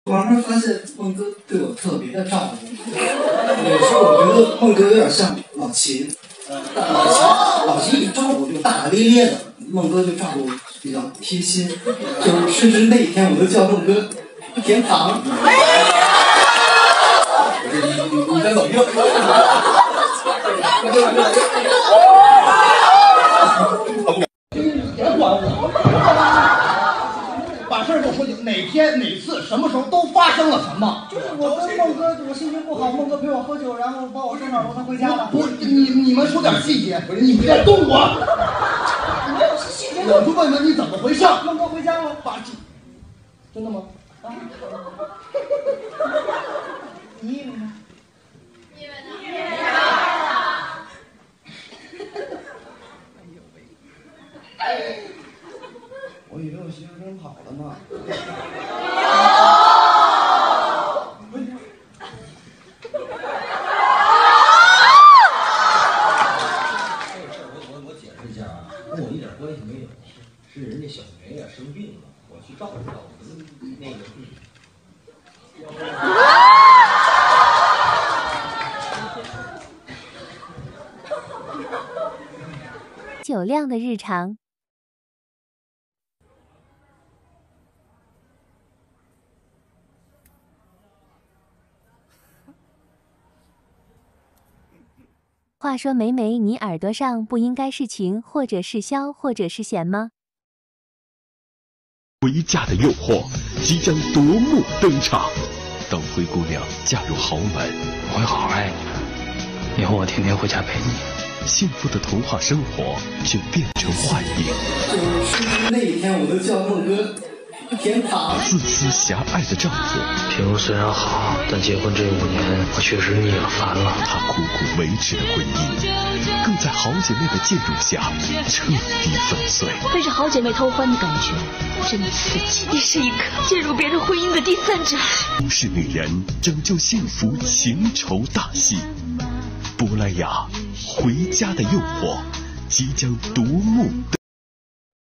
慢慢发现孟哥对我特别的照顾，有时候我觉得孟哥有点像老秦，老秦一照顾就大大咧咧的，孟哥就照顾比较贴心，就是甚至那一天我都叫孟哥甜糖。你在怎么用？ 别管我。把事儿就说清，哪天哪次什么时候都发生了什么？ 就是我跟孟哥，我心情不好，孟哥陪我喝酒，然后把我送哪儿，他回家了。 不是你们说点细节，不是你别动我。 没有细节。 我就问问你怎么回事？ 孟哥回家了。 真的吗？ 啊？你以为呢？ 你以为呢？ 我以为我媳妇跟人跑了呢。 我解释一下啊，跟我一点关系没有，是人家小梅呀生病了，我去照顾照顾那个。 酒量的日常。话说梅梅，你耳朵上不应该是晴，或者是萧，或者是弦吗？ 回家的诱惑即将夺目登场。当灰姑娘嫁入豪门， 我会好好爱你的，以后我天天回家陪你。 幸福的童话生活却变成幻影。 就是那一天我都叫孟哥甜糖。 自私狭隘的丈夫， 平庸虽然好，但结婚这5年，我确实腻了烦了。 他苦苦维持的婚姻，更在好姐妹的介入下彻底粉碎。 被这好姐妹偷欢的感觉真刺激。你是一个介入别人婚姻的第三者。 都市女人拯救幸福情仇大戏，珀莱雅回家的诱惑即将夺目。